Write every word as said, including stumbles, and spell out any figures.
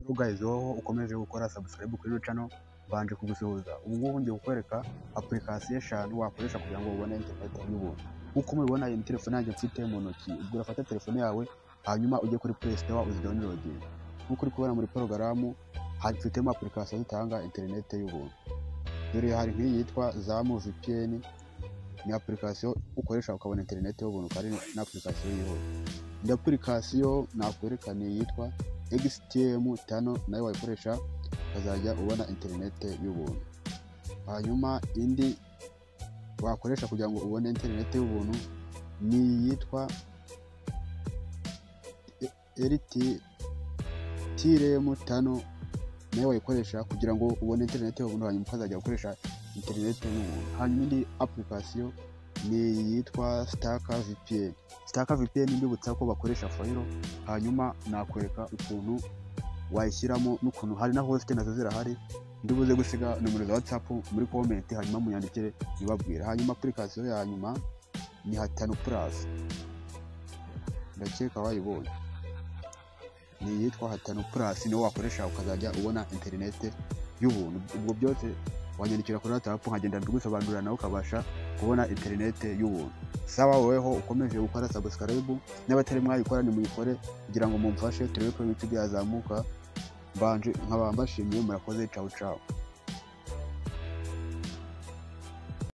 guys, wowe ukomeje gukora subscribe kuri channel banje kugusuhuza. Ubu ngubu ngiye kukwereka application eshanu wakoresha kugira ngo ubone internet y'ubuntu. Uko mubibona iyi telefone yanjye mfite mu ntoki, ubwo urafata telefone yawe hanyuma ujye kuri Play Store uzidownload. Nkuko uri kubona muri porogaramu hafitemo application zitanga internet y'ubuntu. Dore hari nk'iyi yitwa Zamu V P N, ni application ukoresha ukabona internet y'ubuntu kandi na application yiho. Indi application nakwereka ni yitwa X T M tano, nayo wayikoresha ukazajya ubona internet y'ubuntu. Hanyuma indi wakoresha kugira ngo ubone internet y'ubuntu ni yitwa L T M tano, nayo wayikoresha kugira ngo ubone internet y'ubuntu hanyuma ukazajya ukoresha internet y'ubuntu. Hanyuma indi application ni yitwa Starka V P N. Starka V P N ndibutsa ko bakoresha file, hanyuma nakwereka ukuntu wayishyiramo n'ukuntu hari na host nazo zirahari. Ndibuze gusiga numero za WhatsApp muri comment, hanyuma munyandikire nibabwira. Hanyuma application ya nyuma ni Hatanu Plus, ndakeka wayibonye, ni yitwa Hatanu Plus, niwo wakoresha ukazajya ubona internet y'ubuntu. Ubwo byose wanyandikira kuri WhatsApp nkagenda ndigusobanurira nawe ukabasha kubona internet y'ubuntu. Sawa, woweho ukomeje gukora subscribe, n'abatari mwayikora ni muyikore kugira ngo mumfashe turebe ko ibiti byazamuka. Mbanje nkaba mbashimiye, murakoze. Ciao ciao.